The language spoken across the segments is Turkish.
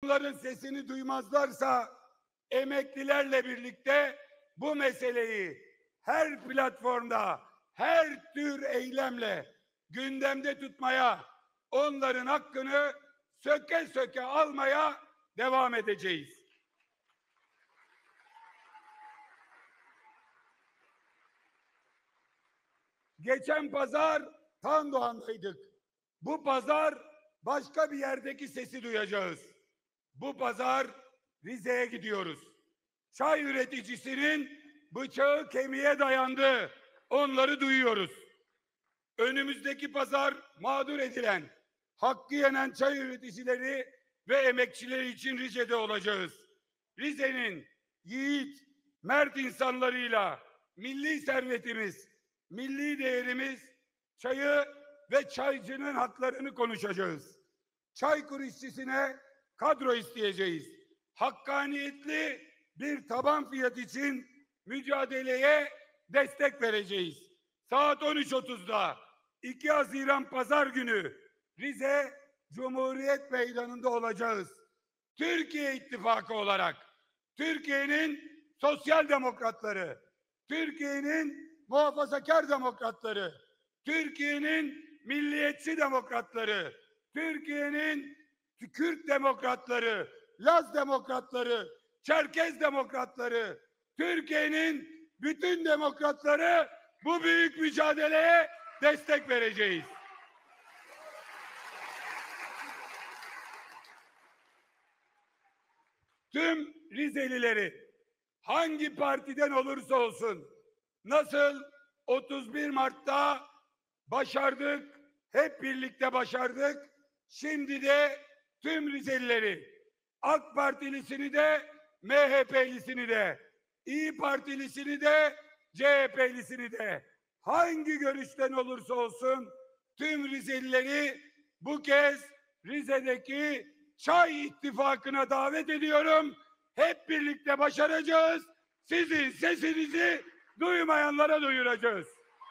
Onların sesini duymazlarsa emeklilerle birlikte bu meseleyi her platformda, her tür eylemle gündemde tutmaya, onların hakkını söke söke almaya devam edeceğiz. Geçen pazar Tandoğan'daydık. Bu pazar başka bir yerdeki sesi duyacağız. Bu pazar Rize'ye gidiyoruz. Çay üreticisinin bıçağı kemiğe dayandı. Onları duyuyoruz. Önümüzdeki pazar mağdur edilen, hakkı yenen çay üreticileri ve emekçileri için Rize'de olacağız. Rize'nin yiğit, mert insanlarıyla milli servetimiz, milli değerimiz, çayı ve çaycının haklarını konuşacağız. Çaykur işçisine kadro isteyeceğiz. Hakkaniyetli bir taban fiyat için mücadeleye destek vereceğiz. Saat 13.30'da 2 Haziran Pazar günü Rize Cumhuriyet Meydanı'nda olacağız. Türkiye İttifakı olarak Türkiye'nin sosyal demokratları, Türkiye'nin muhafazakar demokratları, Türkiye'nin milliyetçi demokratları, Türkiye'nin Kürt demokratları, Laz demokratları, Çerkez demokratları, Türkiye'nin bütün demokratları bu büyük mücadeleye destek vereceğiz. Tüm Rizelileri hangi partiden olursa olsun nasıl 31 Mart'ta başardık, hep birlikte başardık. Şimdi de tüm Rizelileri, AK Partilisini de, MHP'lisini de, İyi Partilisini de, CHP'lisini de, hangi görüşten olursa olsun tüm Rizelileri bu kez Rize'deki Çay İttifakı'na davet ediyorum. Hep birlikte başaracağız. Sizin sesinizi duymayanlara duyuracağız.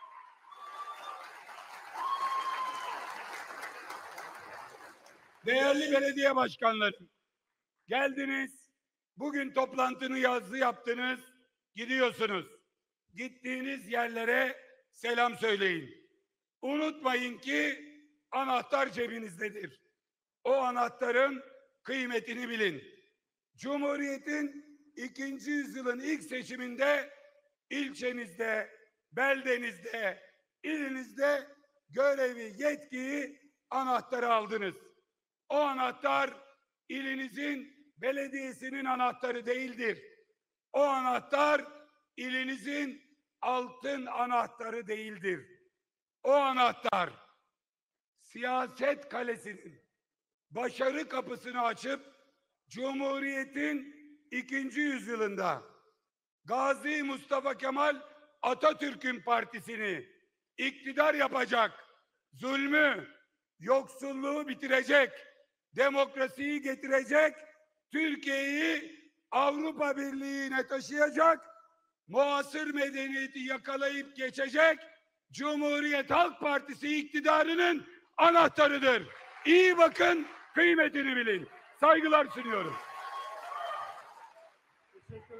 Değerli belediye başkanlarım, geldiniz, bugün toplantını yaptınız, gidiyorsunuz. Gittiğiniz yerlere selam söyleyin. Unutmayın ki anahtar cebinizdedir. O anahtarın kıymetini bilin. Cumhuriyet'in 2. yüzyılın ilk seçiminde ilçenizde, beldenizde, ilinizde görevi, yetkiyi, anahtarı aldınız. O anahtar ilinizin, belediyesinin anahtarı değildir. O anahtar ilinizin altın anahtarı değildir. O anahtar siyaset kalesinin başarı kapısını açıp Cumhuriyet'in 2. yüzyılında Gazi Mustafa Kemal Atatürk'ün partisini iktidar yapacak, zulmü, yoksulluğu bitirecek, demokrasiyi getirecek, Türkiye'yi Avrupa Birliği'ne taşıyacak, muasır medeniyeti yakalayıp geçecek Cumhuriyet Halk Partisi iktidarının anahtarıdır. İyi bakın, kıymetini bilin. Saygılar sunuyorum.